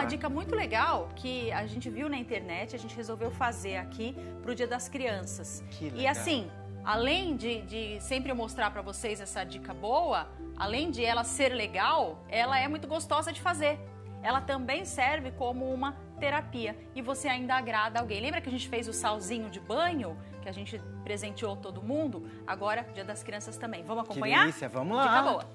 dica muito legal que a gente viu na internet, a gente resolveu fazer aqui pro Dia das Crianças. Que legal. E assim, além de sempre eu mostrar para vocês essa dica boa, além de ela ser legal, ela é muito gostosa de fazer. Ela também serve como uma terapia e você ainda agrada alguém. Lembra que a gente fez o salzinho de banho, que a gente presenteou todo mundo? Agora, Dia das Crianças também. Vamos acompanhar? Que delícia, vamos lá. Dica boa.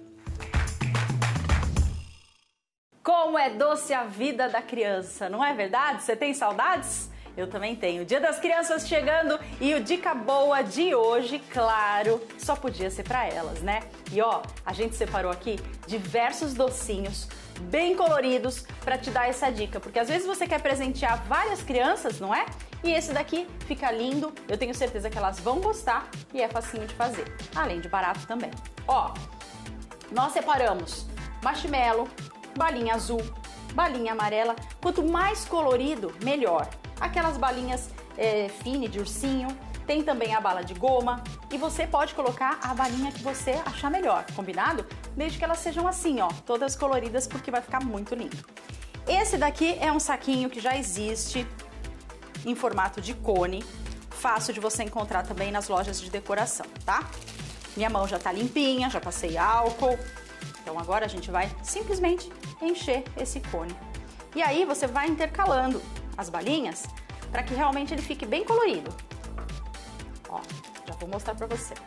Como é doce a vida da criança, não é verdade? Você tem saudades? Eu também tenho. Dia das Crianças chegando e o Dica Boa de hoje, claro, só podia ser para elas, né? E ó, a gente separou aqui diversos docinhos bem coloridos para te dar essa dica, porque às vezes você quer presentear várias crianças, não é? E esse daqui fica lindo, eu tenho certeza que elas vão gostar e é facinho de fazer, além de barato também. Ó, nós separamos marshmallow, balinha azul, balinha amarela, quanto mais colorido, melhor. Aquelas balinhas fine de ursinho, tem também a bala de goma e você pode colocar a balinha que você achar melhor, combinado? Desde que elas sejam assim, ó, todas coloridas, porque vai ficar muito lindo. Esse daqui é um saquinho que já existe em formato de cone, fácil de você encontrar também nas lojas de decoração, tá? Minha mão já tá limpinha, já passei álcool, então agora a gente vai simplesmente encher esse cone. E aí você vai intercalando as balinhas para que realmente ele fique bem colorido. Ó, já vou mostrar para vocês.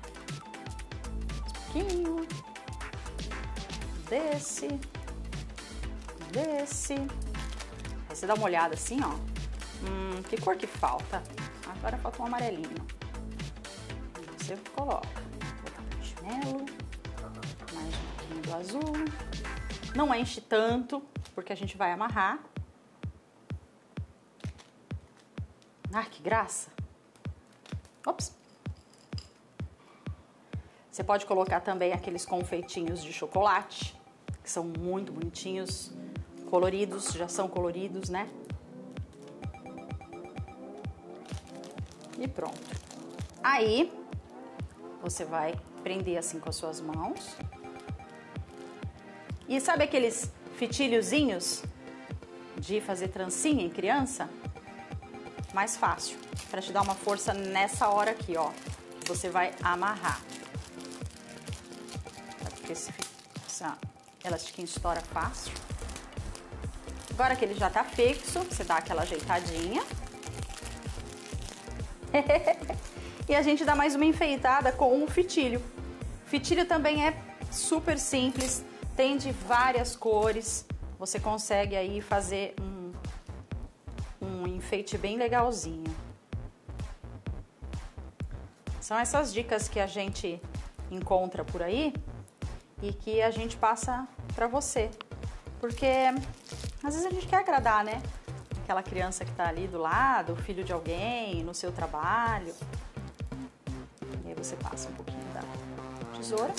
Um pouquinho desse. Aí você dá uma olhada assim, ó. Que cor que falta? Agora falta um amarelinho. Você coloca. Vou botar marshmallow, mais um pouquinho do azul. Não enche tanto, porque a gente vai amarrar. Ah, que graça! Ops! Você pode colocar também aqueles confeitinhos de chocolate, que são muito bonitinhos, coloridos, já são coloridos, né? E pronto. Aí, você vai prender assim com as suas mãos. E sabe aqueles fitilhozinhos de fazer trancinha em criança? Mais fácil, para te dar uma força nessa hora aqui, ó, que você vai amarrar. Porque essa elastiquinha estoura fácil. Agora que ele já tá fixo, você dá aquela ajeitadinha. E a gente dá mais uma enfeitada com um fitilho. Fitilho também é super simples, tem de várias cores. Você consegue aí fazer um enfeite bem legalzinho. São essas dicas que a gente encontra por aí e que a gente passa pra você. Porque às vezes a gente quer agradar, né? Aquela criança que tá ali do lado, o filho de alguém, no seu trabalho. E aí você passa um pouquinho da tesoura.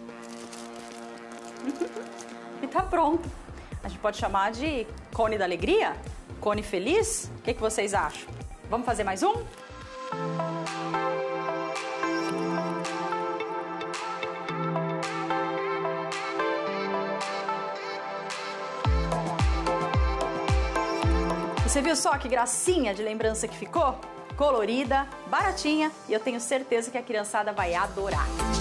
E tá pronto. A gente pode chamar de cone da alegria? Cone feliz? O que vocês acham? Vamos fazer mais um? Você viu só que gracinha de lembrança que ficou? Colorida, baratinha e eu tenho certeza que a criançada vai adorar.